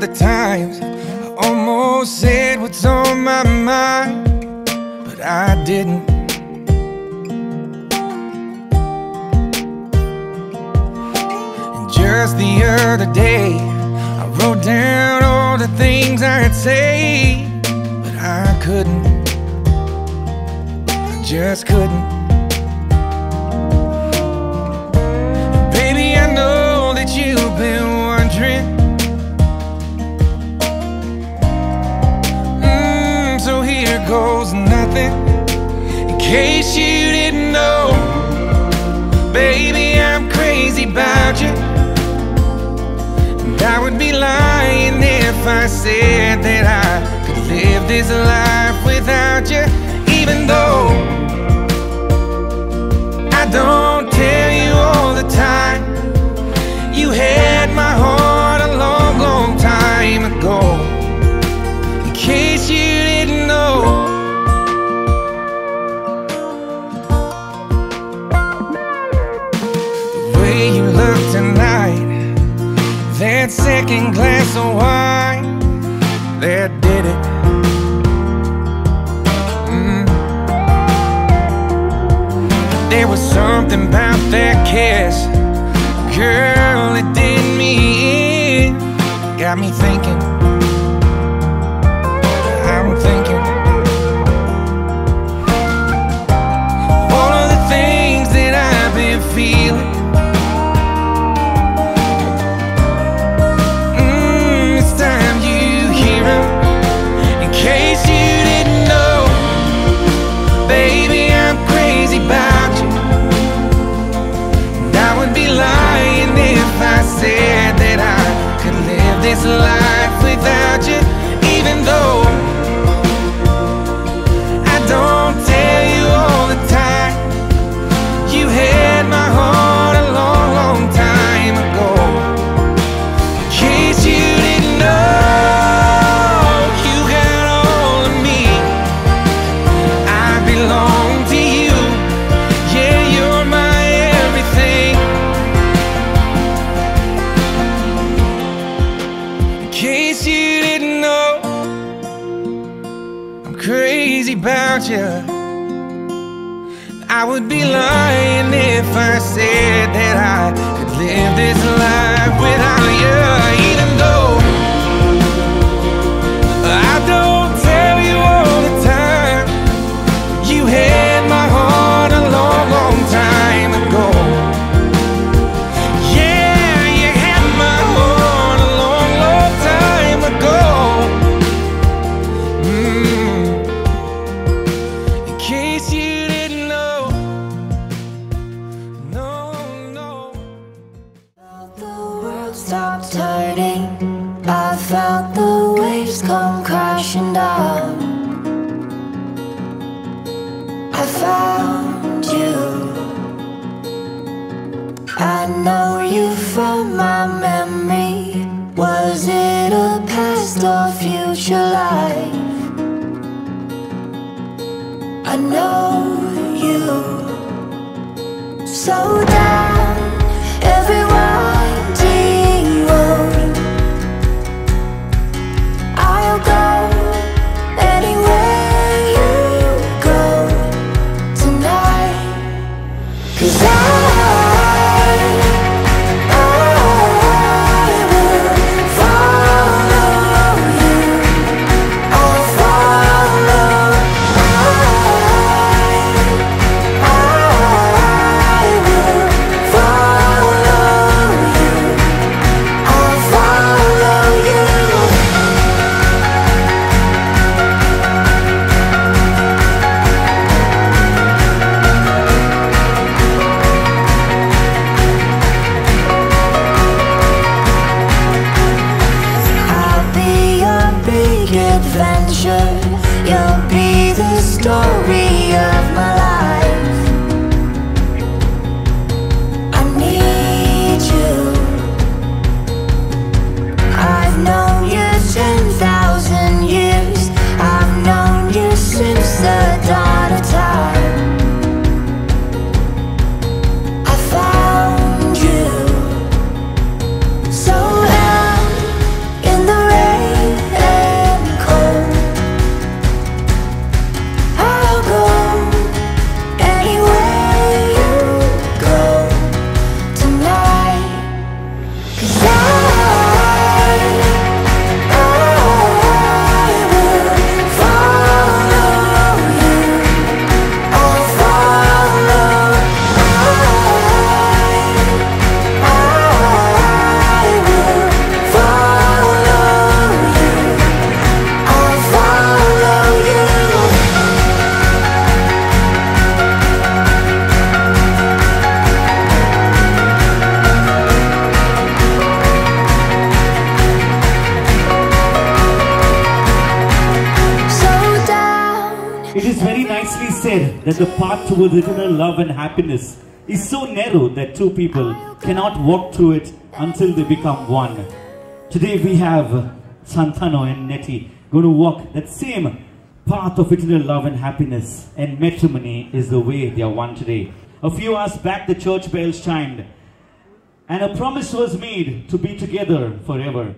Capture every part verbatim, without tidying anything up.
the times I almost said what's on my mind, but I didn't. And just the other day, I wrote down all the things I'd say, but I couldn't. I just couldn't. And baby, I know that you've been wondering. Mm, so here goes nothing. In case you didn't know, baby, I'm crazy about you. And I would be lying if I said that I could live this life without you. Even though I don't tell you all the time, you had my heart a long, long time ago. In case you didn't know, the way you look tonight, that second glass of wine, that did it. Mm. There was something about that kiss, girl, it did me in. Got me thinking, I'm thinking all of the things that I've been feeling. Mm, it's time you hear them. In case you didn't know, baby, I'm crazy about you. And I would be lying if I said that I could live this life without you. Even though I don't tell you all the time, you had my heart a long, long time ago. In case you didn't know, you got all of me. I belong to you. Yeah, you're my everything. In case you didn't know, I'm crazy about you. I would be lying if I said that I could live this life without you. Even though I don't tell you all the time, you had my heart a long, long time ago. Yeah, you had my heart a long, long time ago. Mm. In case you didn't know, no, no. The world stopped turning. I felt the waves come crashing down. I found you. I know you from my memory. Was it a past or future life? I know you. So down every winding road, I'll go anywhere you go tonight. 'Cause I that the path towards eternal love and happiness is so narrow that two people cannot walk through it until they become one. Today we have Santano and Natty going to walk that same path of eternal love and happiness, and matrimony is the way they are one today. A few hours back the church bells chimed and a promise was made to be together forever.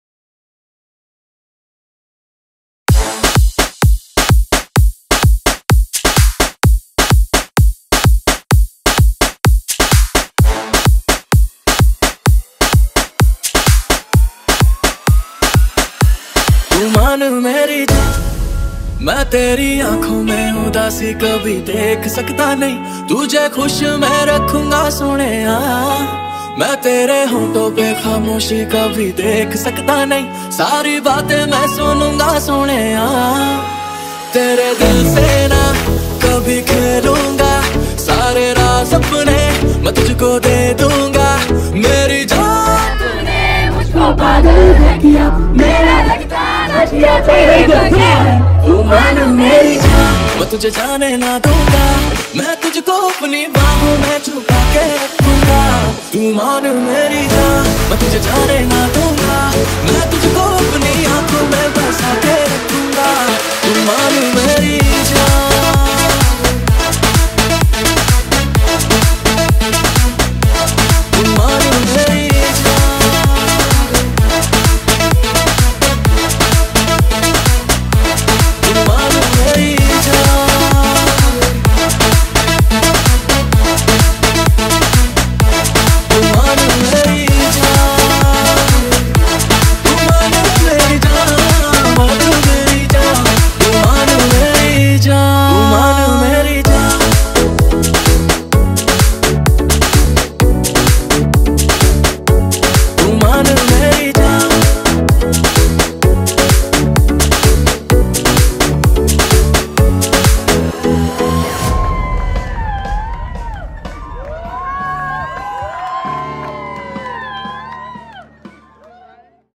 तू मान मेरी जान, मैं तेरी आंखों में उदासी कभी देख सकता नहीं। तुझे खुश मैं रखूंगा सोने, मैं तेरे होंठों पे खामोशी कभी देख सकता नहीं। सारी बातें मैं सुनूंगा सोने, तेरे दिल से ना कभी खेलूंगा। सारे राज अपने मैं तुझको दे दूंगा। मेरी जान तूने मुझको पागल है किया, मेरा लगता तू मान मेरी जान, मैं तुझे जाने ना दूंगा। मैं तुझको अपनी बाहों में छुपा के रखूंगा। तू मान मेरी जान, मैं तुझे जाने ना दूंगा। मैं तुझको अपनी आंखों में बसा के रखूंगा। तू मान मेरी जान।